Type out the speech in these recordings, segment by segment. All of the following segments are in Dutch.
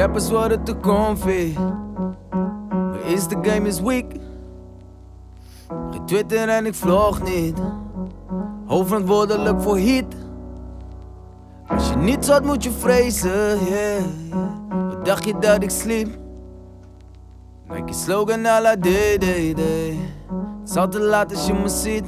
rappers worden te comfy. Mijn Instagram is weak. Geen Twitter en ik vlog niet. Hoofdverantwoordelijk voor hit. Als je niets had moet je vrezen, yeah. Wat dacht je dat ik sliep? Nike slogan à la DDD. Het is al te laat als je me ziet.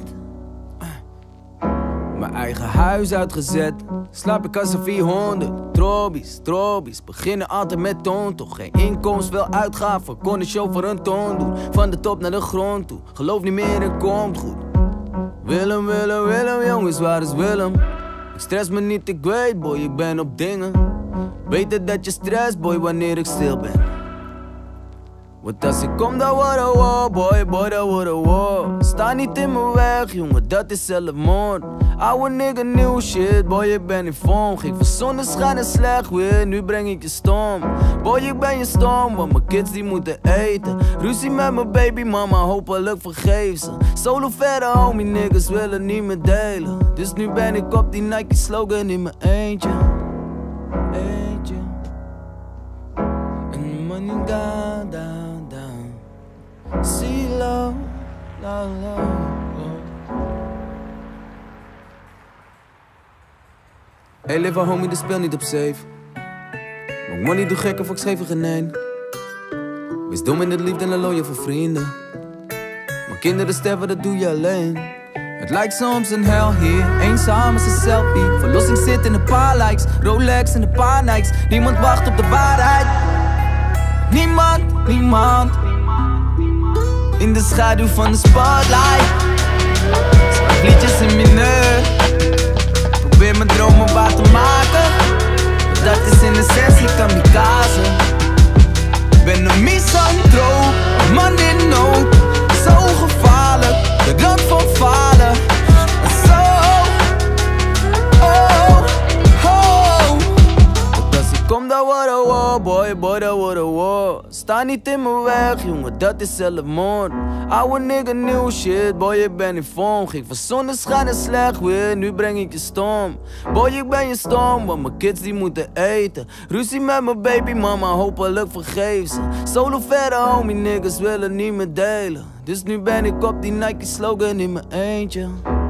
Mijn eigen huis uitgezet. Slaap ik als een 400. Trobies. Beginnen altijd met toon. Toch geen inkomst, wel uitgaven. Kon een show voor een toon doen. Van de top naar de grond toe. Geloof niet meer, het komt goed. Willem, jongens, waar is Willem? Ik stress me niet, ik weet, boy, ik ben op dingen. Beter dat je stress, boy, wanneer ik stil ben. Want als ik kom, dan wordt een war, boy, dat wordt een war. Sta niet in mijn weg, jongen, dat is zelfmoord. Oude nigga, nieuw shit, boy, ik ben in vorm. Ging van zonneschijn en slecht weer, nu breng ik je storm. Boy, ik ben je storm, want mijn kids die moeten eten. Ruzie met mijn baby mama, hopelijk vergeef ze. Solo verder, homie, niggas willen niet meer delen. Dus nu ben ik op die Nike slogan in mijn eentje. En the money down. See low. Hey, lieve homie, de speel niet op safe. Maak money, doe gek of ik schreef er geen één. Wees dom in het liefde en loon je voor vrienden. Maar kinderen sterven, dat doe je alleen. Het lijkt soms een hel hier, eenzaam is een selfie. Verlossing zit in een paar likes, Rolex en een paar Nikes. Niemand wacht op de waarheid. Niemand. In de schaduw van de spotlight. Schrijf liedjes in mineur. Probeer mijn dromen waar te maken. Dat is in essentie kamikaze. Ben een misantroop, man in nood. Zo gevaarlijk, de rand van falen. Zo, Want als ik kom, dan wordt een war, boy, dat wordt een war. Sta niet in mijn weg, jongen, dat is zelfmoord. Oude nigga, nieuw shit, boy, ik ben in vorm. Ging van zonneschijn en slecht weer, nu breng ik je storm. Boy, ik ben je storm, want mijn kids die moeten eten. Ruzie met mijn baby mama, hopelijk vergeef ze. Solo verder, homie, niggas willen niet meer delen. Dus nu ben ik op die Nike slogan in mijn eentje.